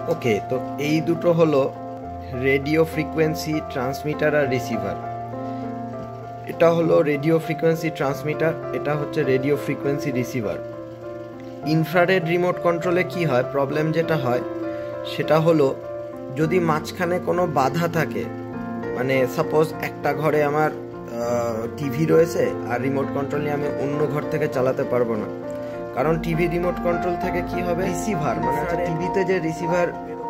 ওকে, তো এই দুটো হলো রেডিও ফ্রিকোয়েন্সি ট্রান্সমিটার আর রিসিভার। এটা হলো রেডিও ফ্রিকোয়েন্সি ট্রান্সমিটার, এটা হচ্ছে radio frequency receiver. Infrared remote কন্ট্রোলে কি হয়, প্রবলেম যেটা হয় সেটা হলো যদি মাঝখানে কোনো বাধা থাকে, মানে সাপোজ একটা ঘরে আমার টিভি রয়েছে আর রিমোট কন্ট্রোল নিয়ে আমি অন্য ঘর থেকে চালাতে পারবো না, কারণ টিভি রিমোট কন্ট্রোল থেকে কি হবে, রিসিভার মানে হচ্ছে টিভিতে যে রিসিভার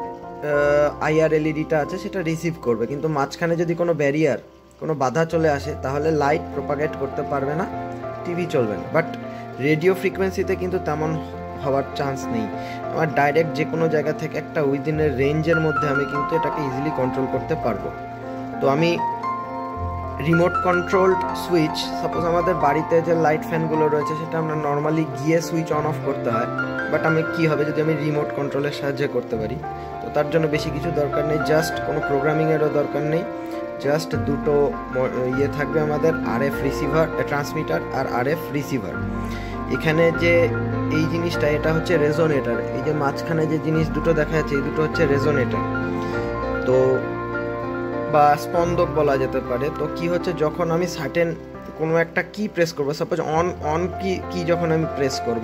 আইআর এলইডিটা আছে সেটা রিসিভ করবে, কিন্তু মাঝখানে যদি কোনো ব্যারিয়ার, কোনো বাধা চলে আসে তাহলে লাইট প্রপাগেট করতে পারবে না, টিভি চলবে না। বাট রেডিও ফ্রিকোয়েন্সিতে কিন্তু তেমন হওয়ার চান্স নেই। আমার ডাইরেক্ট যে কোনো জায়গা থেকে একটা উইদিনের রেঞ্জের মধ্যে আমি কিন্তু এটাকে ইজিলি কন্ট্রোল করতে পারবো। তো আমি রিমোট কন্ট্রোলড সুইচ, সাপোজ আমাদের বাড়িতে যে লাইট ফ্যানগুলো রয়েছে সেটা আমরা নর্মালি গিয়ে সুইচ অন অফ করতে হয়, বাট আমি কি হবে যদি আমি রিমোট কন্ট্রোলের সাহায্যে করতে পারি। তো তার জন্য বেশি কিছু দরকার নেই, জাস্ট কোনো প্রোগ্রামিংয়েরও দরকার নেই, জাস্ট দুটো ইয়ে থাকবে আমাদের, আরএফ রিসিভার ট্রান্সমিটার আর আরএফ রিসিভার। এখানে যে এই জিনিসটা, এটা হচ্ছে রেজোনেটর, এই যে মাঝখানে যে জিনিস দুটো দেখা যাচ্ছে এই দুটো হচ্ছে রেজোনেটর, তো বা স্পন্দক বলা যেতে পারে। তো কি হচ্ছে, যখন আমি সার্টেন কোনো একটা কি প্রেস করব, সাপোজ অন কি যখন আমি প্রেস করব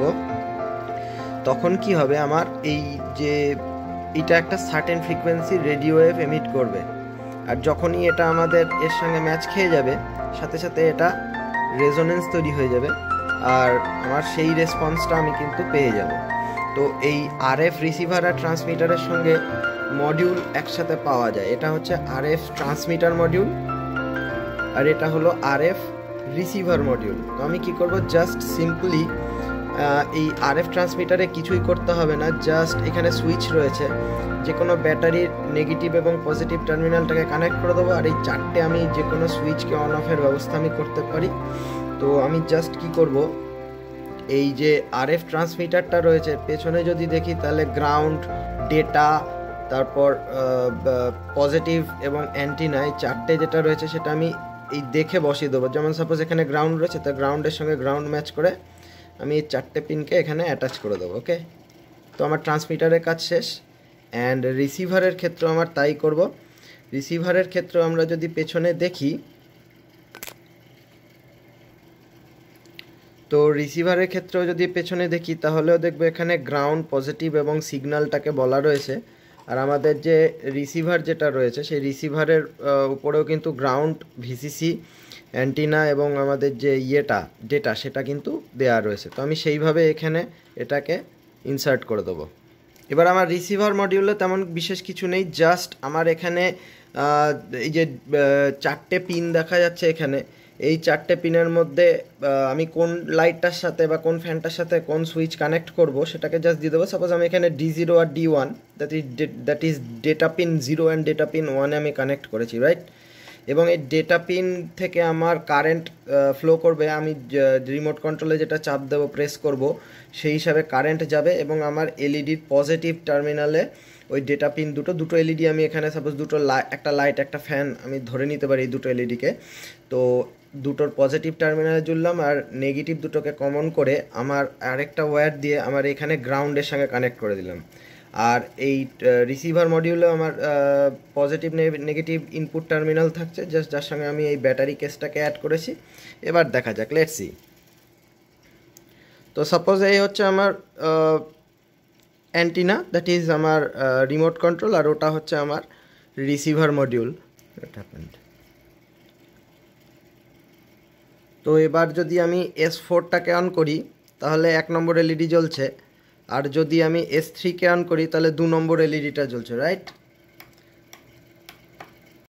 তখন কি হবে, আমার এই যে এটা একটা certain frequency radio wave emit করবে, আর যখনই এটা আমাদের এর সঙ্গে ম্যাচ খেয়ে যাবে সাথে সাথে এটা রেজোনেন্স তৈরি হয়ে যাবে, আর আমার সেই রেসপন্সটা আমি কিন্তু পেয়ে যাব। তো এই আরএফ রিসিভার আর ট্রান্সমিটারের সঙ্গে মডিউল একসাথে পাওয়া যায়, এটা হচ্ছে আরএফ ট্রান্সমিটার মডিউল আর এটা হলো আরএফ রিসিভার মডিউল। তো আমি কি করব, জাস্ট সিম্পলি এই আরএফ ট্রান্সমিটারে কিছুই করতে হবে না, জাস্ট এখানে সুইচ রয়েছে, যে কোনো ব্যাটারির নেগেটিভ এবং পজিটিভ টার্মিনালটাকে কানেক্ট করে দেবো, আর এই চারটে আমি যে কোনো সুইচকে অন অফের ব্যবস্থা আমি করতে পারি। তো আমি জাস্ট কি করব, এই যে আরএফ ট্রান্সমিটারটা রয়েছে পেছনে যদি দেখি তাহলে গ্রাউন্ড, ডেটা, তারপর পজিটিভ এবং অ্যান্টিনা, এই চারটে যেটা রয়েছে সেটা আমি এই দেখে বসিয়ে দেবো। যেমন সাপোজ এখানে গ্রাউন্ড রয়েছে, তো গ্রাউন্ডের সঙ্গে গ্রাউন্ড ম্যাচ করে আমি এই চারটে পিনকে এখানে অ্যাটাচ করে দেবো। ওকে, তো আমার ট্রান্সমিটারের কাজ শেষ। অ্যান্ড রিসিভারের ক্ষেত্রে আমার তাই করব। রিসিভারের ক্ষেত্রে আমরা যদি পেছনে দেখি, তো রিসিভারের ক্ষেত্রেও যদি পেছনে দেখি তাহলেও দেখবো এখানে গ্রাউন্ড, পজিটিভ এবং সিগন্যালটাকে বলা রয়েছে, আর আমাদের যে রিসিভার যেটা রয়েছে সেই রিসিভারের উপরেও কিন্তু গ্রাউন্ড, ভিসিসি, অ্যান্টিনা এবং আমাদের যে ডেটা সেটা কিন্তু দেয়া রয়েছে। তো আমি সেইভাবে এখানে এটাকে ইনসার্ট করে দেবো। এবার আমার রিসিভার মডিউলে তেমন বিশেষ কিছু নেই, জাস্ট আমার এখানে এই যে চারটে পিন দেখা যাচ্ছে এখানে, এই চারটে পিনের মধ্যে আমি কোন লাইটটার সাথে বা কোন ফ্যানটার সাথে কোন সুইচ কানেক্ট করব সেটাকে জাস্ট দিয়ে দেবো। সাপোজ আমি এখানে D0 আর D1, that is data pin 0 and data pin 1 আমি কানেক্ট করেছি, রাইট। এবং এই ডেটা পিন থেকে আমার কারেন্ট ফ্লো করবে, আমি রিমোট কন্ট্রোলে যেটা চাপ দেবো, প্রেস করব, সেই হিসাবে কারেন্ট যাবে এবং আমার এলইডির পজিটিভ টার্মিনালে ওই ডেটা পিন দুটো এলইডি আমি এখানে সাপোজ একটা লাইট একটা ফ্যান আমি ধরে নিতে পারি এই দুটো এলইডিকে, তো দুটোর পজিটিভ টার্মিনালে জুড়লাম আর নেগেটিভ দুটোকে কমন করে আমার আরেকটা ওয়্যার দিয়ে আমার এখানে গ্রাউন্ডের সঙ্গে কানেক্ট করে দিলাম। আর এই রিসিভার মডিউলে আমার পজিটিভ নেগেটিভ ইনপুট টার্মিনাল থাকছে, জাস্ট যার সঙ্গে আমি এই ব্যাটারি কেসটাকে অ্যাড করেছি। এবার দেখা যাক, লেটস সি। তো সাপোজ এই হচ্ছে আমার অ্যান্টিনা, দ্যাট ইজ আমার রিমোট কন্ট্রোল, আর ওটা হচ্ছে আমার রিসিভার মডিউল। তো এবার যদি আমি S4টাকে অন করি তাহলে 1 নম্বর এলইডি জ্বলছে, আর যদি আমি S3কে অন করি তাহলে 2 নম্বর এলইডিটা জ্বলছে, রাইট।